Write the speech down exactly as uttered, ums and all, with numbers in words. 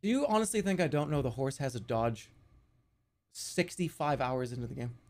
Do you honestly think I don't know the horse has a dodge sixty-five hours into the game?